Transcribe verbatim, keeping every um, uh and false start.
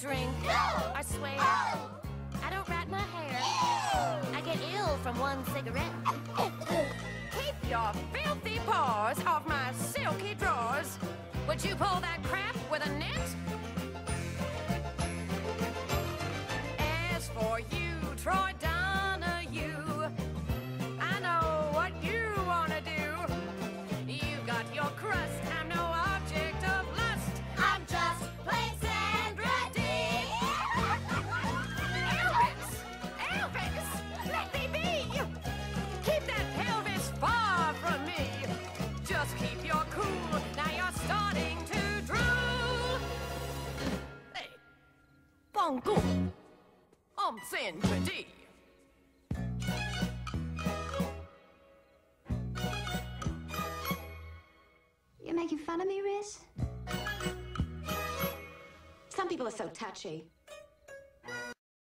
drink. No! I swear. Oh! I don't rat my hair. Ew! I get ill from one cigarette. Keep your filthy paws off my silky drawers. Would you pull that crap with a net? As for you, Troy Donahue, I know what you wanna do. You got your crust, I'm no object of lust. I'm just plain Sandra Dee. Elvis! Elvis! Let me be! Keep that pelvis far from me. Just keep your cool, now you're starting to drool. Hey, Bongo, I'm Sandra Dee. You're making fun of me, Riz? Some people are so touchy.